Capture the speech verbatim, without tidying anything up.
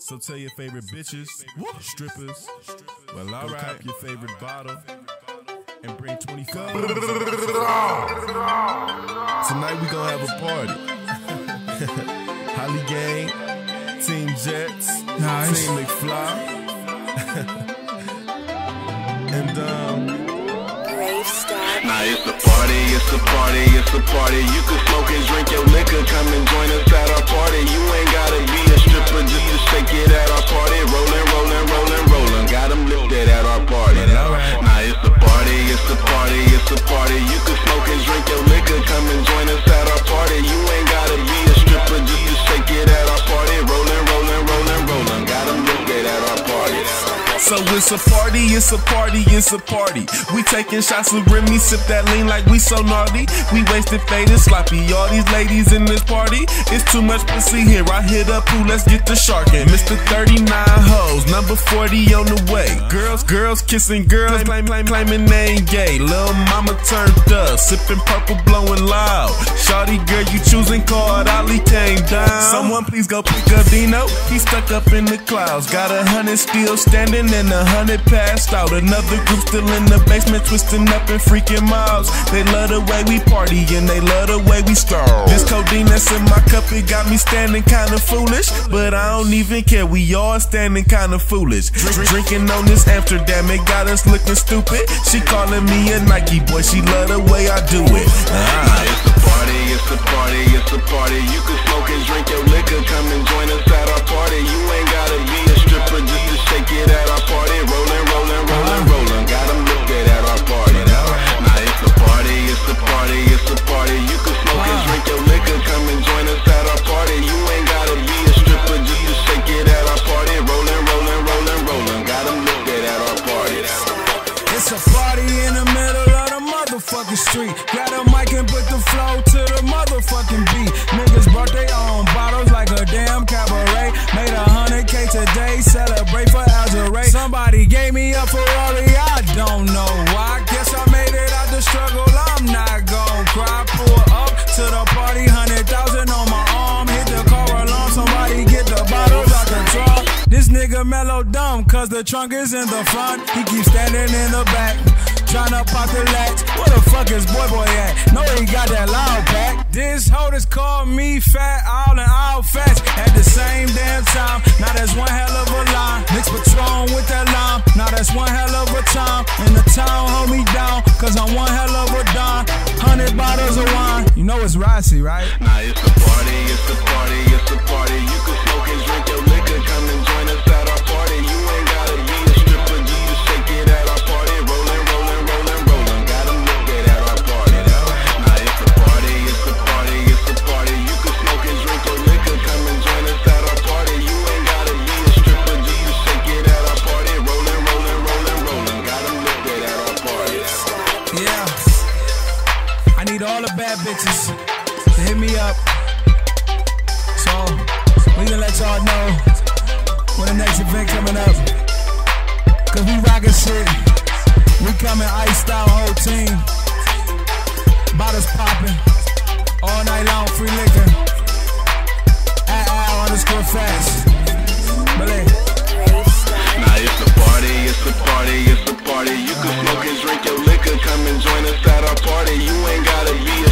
So tell your favorite bitches, strippers, well, all right, cop your favorite bottle and bring twenty-five. Tonight we gonna have a party. Holly Gang, Team Jets, nice. Team McFly, and um. Nah, it's a party, it's a party, it's a party. You can smoke and drink your liquor, come and join us at our party. You ain't gotta be a stripper just to shake it at our party. Rollin', rollin', rollin', rollin', got them lifted at our party. Nah, it's a party, it's a party, it's a party. You can smoke and drink your liquor, come and join us at our party. You ain't gotta be a stripper just to shake it at our party. Rollin', rollin', rollin', rollin', got them lifted at our party. So it's a party, it's a party, it's a party. We taking shots with Remy, sip that lean like we so naughty. We wasted, faded, sloppy. All these ladies in this party, it's too much pussy here. I hit up who, let's get the sharkin'. Mister thirty-nine hoes, number forty on the way. Girls, girls kissing girls, claim, claim, claiming they ain't gay. Lil' mama turned up, sipping purple, blowing loud. Shawty girl, you choosing card, Ali came down. Someone please go pick up Dino, he stuck up in the clouds. Got a hundred still standing and a hundred passed out. Another group still in the basement, twisting up and freaking miles. They love the way we party and they love the way we star. This codeine that's in my cup, it got me standing kinda foolish, but I don't even care, we all standing kinda foolish. Drink, drinking on this Amsterdam, it got us looking stupid. She calling me a Nike boy, she love the way I do it. Ah, it's a party, it's a party, it's a party. You can smoke and drink your liquor, come and join us at our party. You ain't gotta be a stripper just to shake it at our party. Rollin', rollin', rollin', rollin', got them lifted at our party. Nah, it's a party, it's a party, it's a party. You can smoke and drink your liquor, come and join us at our party. You ain't gotta be a stripper just to shake it at our party. Rollin', rollin', rollin', rollin', got them lifted at our party. It's a party in the middle of the motherfucking street. Grab a mic and put the flow to the motherfucking beat. Niggas brought their own bottles like a damn cabaret. Made a hundred K today, celebrate for Algeray. Somebody gave me a Ferrari, I don't know why. Guess I made it out the struggle, I'm not gon' cry. Pull up to the party, hundred thousand on my arm. Hit the car alarm, somebody get the bottles out the trunk. This nigga mellow dumb, cause the trunk is in the front. He keeps standing in the back, tryna pop the latch. Where the fuck is boy boy at? No, he got that loud pack. This hoe just called me fat, all and all fast at the same damn time. Now that's one hell of a line. Mix Patron with that lime. Now that's one hell of a time. In the town, hold me down, cause I'm one hell of a don. Hundred bottles of wine. You know it's Rossi, right? Nah, it's a party, it's a party, it's a party. You can smoke and drink your liquor, come and join us at our party. You ain't gotta be a stripper, you just shake it at our party. Rollin', rollin', rollin', rollin', got them lifted at our party. Nah, it's a party, it's a party, it's a party. You can smoke and drink your liquor, come and join us at our party. You ain't gotta be a stripper, you just shake it at our party. Rollin', rollin', rollin', rollin', got them lifted at our party. Yeah, I need all the bad bitches to hit me up, so we gonna let y'all know when the next event coming up, cause we rockin' shit. We coming ice style, whole team. Bottles poppin' all night long, free liquor. At Al underscore fast. Believe. Nah, it's a party, it's a party, it's a party. You can smoke and drink your liquor, come and join us at our party. You ain't gotta be